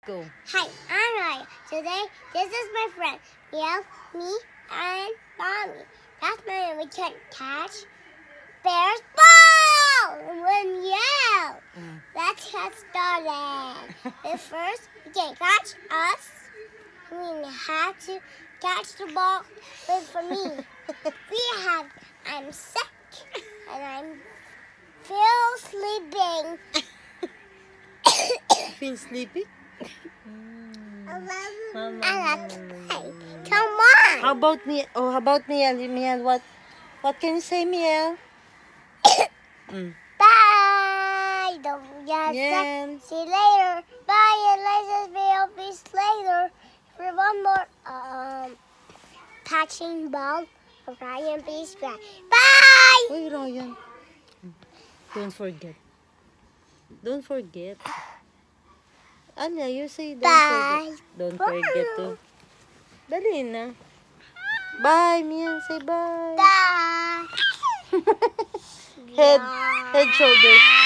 Go. Hi, I'm Ryan. Today, this is my friend, Miel, me, and Mommy. That's my name. We can catch bear's ball and yell. Let's get started. But first, we can catch us. We have to catch the ball. But for me, I'm sick and I'm feel sleeping. Feel sleepy? And let's play. Come on. How about me? Oh, how about Miel? Miel, what can you say, Miel? Bye. Don't forget. Miel. See you later. Bye. And let's be later for one more catching ball. Ryan Beast. Bye. Uy, Ryan. Don't forget. Don't forget. Anya, you say don't Bye. forget. Don't forget to. Dali na. Bye, Miel. Say bye. Bye. Head, shoulders.